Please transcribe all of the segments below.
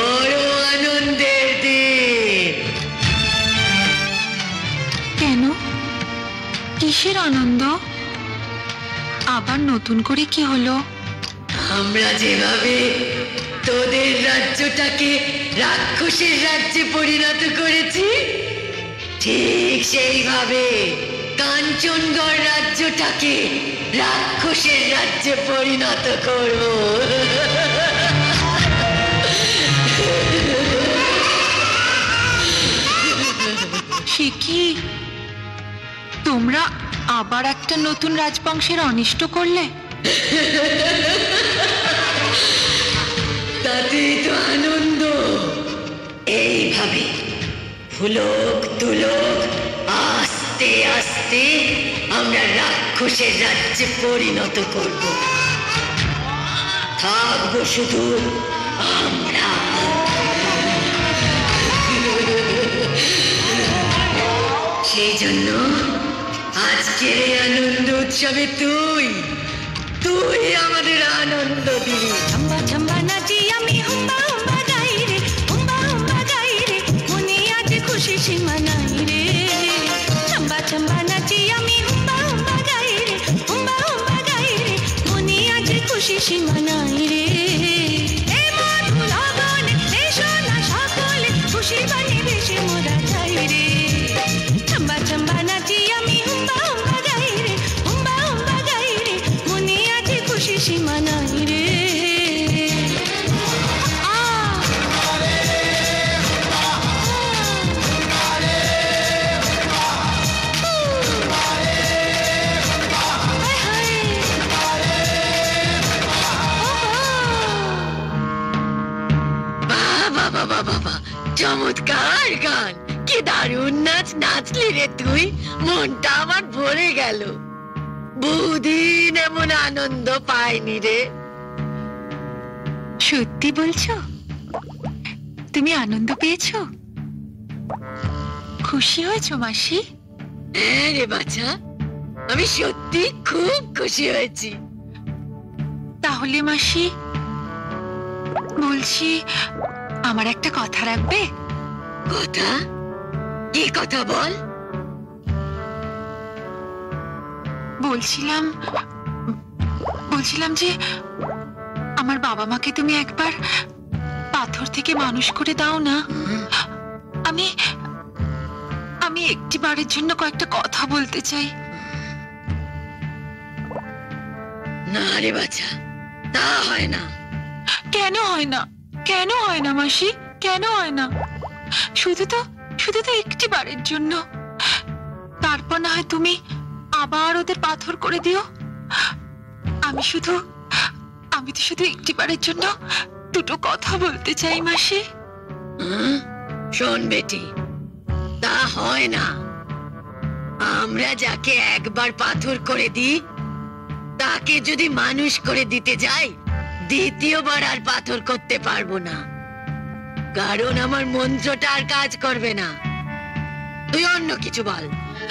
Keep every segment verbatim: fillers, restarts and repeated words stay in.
বড় আনন্দের দিন। কেন? কিসের আনন্দ? আবার নতুন করে কি হলো? আমরা যেভাবে তোদের রাজ্যটাকে রাক্ষসের রাজ্যে পরিণত করেছি, ঠিক সেইভাবে কাঞ্চনগড় রাজ্যটাকে রাক্ষসের রাজ্যে পরিণত করব। সে কি? তোমরা আবার একটা নতুন রাজবংশের অনিষ্ট করলে? তাতেই তো আনন্দ। এইভাবে ফুলক তুলক আস্তে আস্তে আমরা রাক্ষসের রাজ্যে পরিণত করব। থাকবো শুধু আমরা। সেই জন্য আজকের এই আনন্দ উৎসবে তুই তুই আমাদের আনন্দ দিবি। छम्बा छम्बा नाची आमी हुम्बा हुम्बा गाई रे, हुम्बा हुम्बा गाई रे, मने आज खुशी सी मनाई रे। छम्बा छम्बा नाची आमी हुम्बा हुम्बा गाई रे, हुम्बा हुम्बा गाई रे, मने आज खुशी सी मनाई रे। ए मधु लगन एसो ना सकले खुशी बानी बेशे मोरा जाई रे। छम्बा छम्बा नाची आमी हुम्बा हुम्बा गाई रे, हुम्बा हुम्बा गाई रे, मने आज खुशी सी मनाई रे। চমৎকার গান, কি দারুণ নাচ নাচলি রে তুই। মনটা আমার ভরে গেল। বহুদিন এমন আনন্দ পাইনি রে। সত্যি বলছো? তুমি আনন্দ পেয়েছো? খুশি হয়েছো মাসি? হ্যাঁ রে বাছা, আমি সত্যি খুব খুশি হয়েছি। তাহলে মাসি বলছি, আমার একটা কথা রাখবে? কথা? কি কথা বল? বলছিলাম বলছিলাম যে আমার বাবা মাকে তুমি একবার পাথর থেকে মানুষ করে দাও না। আমি আমি একটি বারের জন্য কয়েকটা কথা বলতে চাই। না রে বাছা, তা হয় না। কেন হয় না? কেন হয় না মাসি? কেন হয় না? শুধু তো শুধু তো একটি বারের জন্য। তারপর না হয় তুমি আবার ওদের পাথর করে দিও। আমি শুধু আমি তো শুধু একটি বারের জন্য দুটো কথা বলতে চাই মাসি। হুম, শোন বেটি, তা হয় না। আমরা যাকে একবার পাথর করে দিই, তাকে যদি মানুষ করে দিতে যাই, দ্বিতীয়বার আর পাথর করতে পারবো না। কারণ আমার মন্ত্রটা আর কাজ করবে না। তুই অন্য কিছু বল।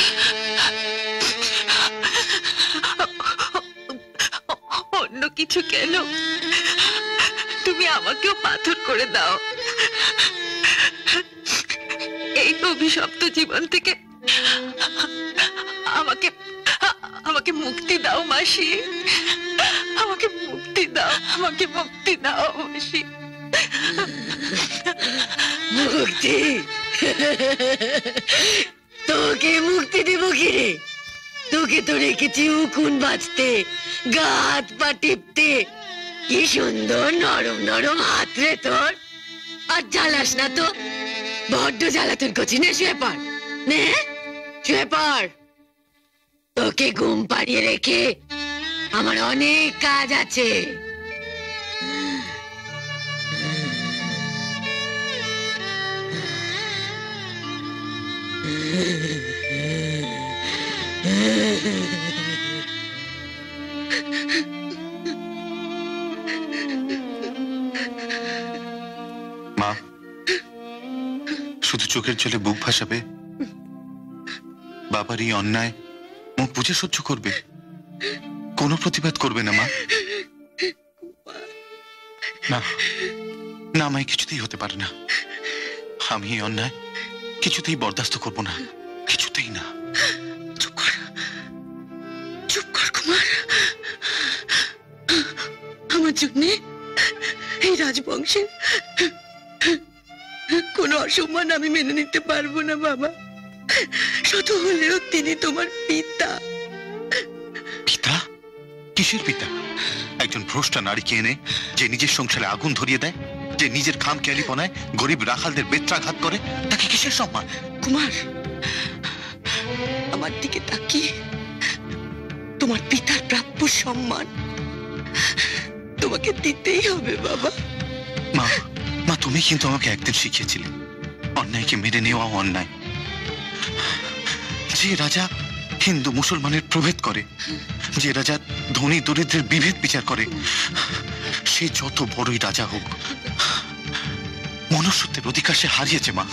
অন্য কিছু কেন? তুমি আমাকেও পাথর করে দাও। এই অভিশপ্ত জীবন থেকে আমাকে আমাকে মুক্তি দাও মাসি। আমাকে মুক্তি দাও, আমাকে মুক্তি দাও মাসি। মুক্তি? তোকে মুক্তি দেব কি রে? তোকে তো রেখেছি উকুন বাঁচতে, গা হাত পা টিপতে। কি সুন্দর নরম নরম হাত রে তোর। আর জ্বালাস না তো, বড্ড জ্বালাতন করছি। নে শুয়ে পড়, নে শুয়ে পড়। তোকে ঘুম পাড়িয়ে রেখে আমার অনেক কাজ আছে। মা, শুধু চোখের জলে বুক ভাসাবে? বাবার এই অন্যায় মুখ বুঝে সহ্য করবে? কোনো প্রতিবাদ করবে না মা? না, না মাই, কিছুতেই হতে পারে না। আমি এই অন্যায় কিছুতেই বরদাস্ত করব না, কিছুতেই না। চুপ কর, চুপ কর কুমার। আমার জন্যে এই রাজবংশের কোনো অসম্মান আমি মেনে নিতে পারবো না বাবা। শত হলেও তিনি তোমার পিতা। পিতা? কিসের পিতা? একজন ভ্রষ্টা নারীকে এনে যে নিজের সংসারে আগুন ধরিয়ে দেয়, যে নিজের খাম খেয়ালিপনায় গরিব রাখালদের বেত্রাঘাত করে, তাকে কিসের সম্মান? কুমার, আমার দিকে তাকিয়ে তোমার পিতার প্রাপ্য সম্মান তোমাকে দিতেই হবে বাবা। মা, মা তুমি কিন্তু আমাকে একদিন শিখিয়েছিলে অন্যায়কে মেনে নেওয়া অন্যায়। যে রাজা হিন্দু মুসলমানের প্রভেদ করে, যে রাজা ধনী দরিদ্রের বিভেদ বিচার করে, সে যত বড়ই রাজা হোক, মনুষ্যত্বের অধিকার সে হারিয়েছে মা।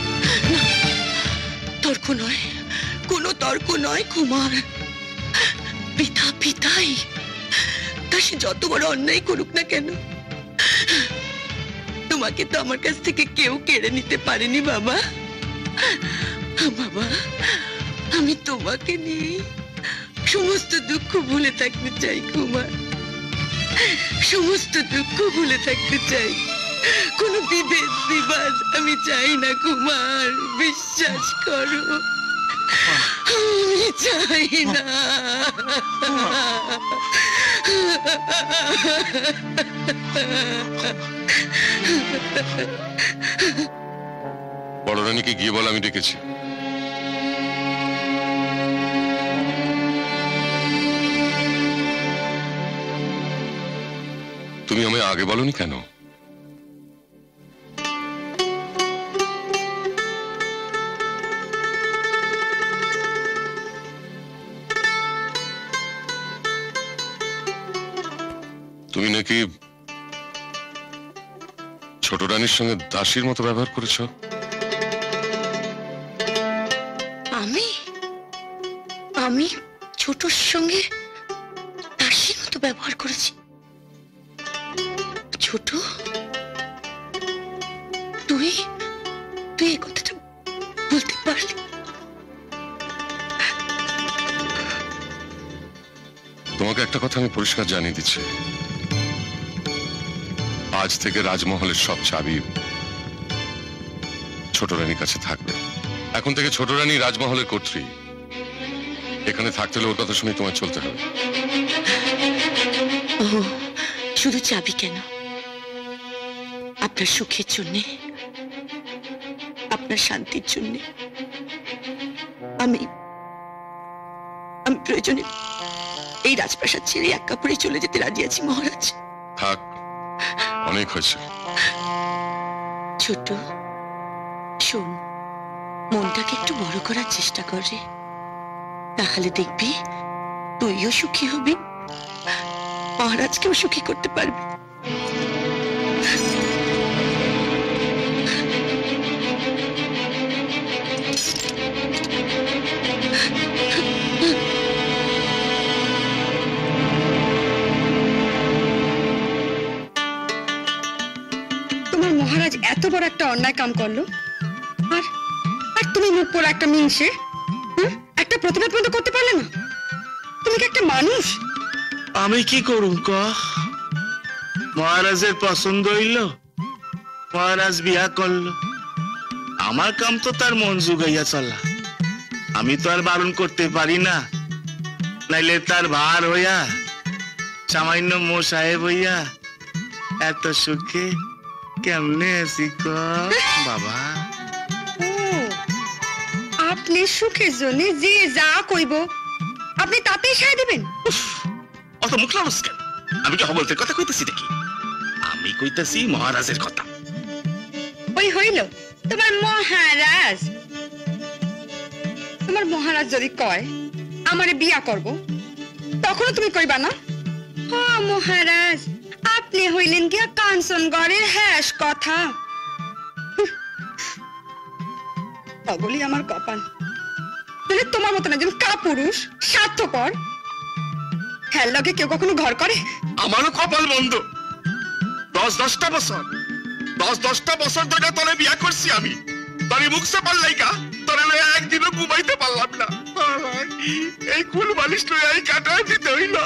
তর্ক নয়, কোনো তর্ক নয় কুমার। পিতা পিতাই, তা সে যত বড় অন্যায় করুক না কেন, তোমাকে তো আমার কাছ থেকে কেউ কেড়ে নিতে পারেনি বাবা। বাবা, আমি তোমাকে নিয়ে সমস্ত দুঃখ ভুলে থাকতে চাই কুমার, সমস্ত দুঃখ ভুলে থাকতে চাই। কোনো বিভেদ বিবাদ আমি চাই না কুমার, বিশ্বাস করো, আমি চাই না। বড় রানীকে গিয়ে বল আমি ডেকেছি। তুমি আমায় আগে বলনি কেন? তুমি নাকি ছোট রানীর সঙ্গে দাসীর মতো ব্যবহার করেছ? আমি আমি ছোটর সঙ্গে দাসীর মতো ব্যবহার করেছি? ছোট, তুই তুই এই কথাটা বলতে পারলি? তোমাকে একটা কথা আমি পরিষ্কার জানিয়ে দিচ্ছি, আজ থেকে রাজমহলের সব চাবি ছোট রানীর কাছে থাকবে। এখন থেকে ছোট রানী রাজমহলের কর্ত্রী। এখানে থাকতে হলে ওর কথা শুনে তোমায় চলতে হবে। ও, শুধু চাবি কেন, আপনার সুখের জন্যে, আপনার শান্তির জন্যে আমি আমি প্রয়োজনে এই রাজপ্রাসাদ ছেড়ে এক কাপড়ে চলে যেতে রাজি আছি মহারাজ। থাক, অনেক হয়েছে। ছোট, শোন, মনটাকে একটু বড় করার চেষ্টা কর রে, তাহলে দেখবি তুইও সুখী হবি, মহারাজকেও সুখী করতে পারবি। তোমার মহারাজ এত বড় একটা অন্যায় কাম করলো, আর আর তুমি মুখ পোড়া একটা মিংসে একটা প্রতিবাদ বন্ধ করতে পারলে না? তুমি কি একটা মানুষ? আমি কি করুম ক? মহারাজের পছন্দ হইল, মহারাজ বিয়া করলো, আমার কাম তো তার মন জুগাইয়া চলা। আমি তো আর বারণ করতে পারি না, নাইলে তার ভার হইয়া সামান্য মো সাহেব হইয়া এত সুখে কেমনে আছি ক বাবা? ও, আপনি সুখের জন্য যে যা কইব আপনি তাতেই সায় দিবেন? অত মুখ লাগাস কেন? আমি কি হবলতে কথা কইতেছি নাকি? আমি কইতেছি মহারাজের কথা। ওই হইল তোমার মহারাজ। তোমার মহারাজ যদি কয় আমারে বিয়া করব, তখনও তুমি কইবা না হ মহারাজ আপনি হইলেন গিয়া কাঞ্চনগড়ের হ্যাস কথা? অবলি আমার কপাল, তাহলে তোমার মতন একজন কাপুরুষ স্বার্থপর হ্যার লগে কেউ কখনো ঘর করে? আমারও কপাল বন্ধ। দশ দশটা বছর দশ দশটা বছর ধরে তোরে বিয়া করছি আমি, তোরে মুখ সে পারলাই কা, তোরে লইয়া একদিনও ঘুমাইতে পারলাম না। এই কুল বালিশ লইয়া এই কাটায় দিতে হইল।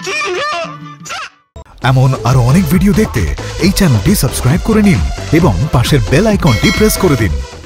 এমন আরো অনেক ভিডিও দেখতে এই চ্যানেলটি সাবস্ক্রাইব করে নিন এবং পাশের বেল আইকনটি প্রেস করে দিন।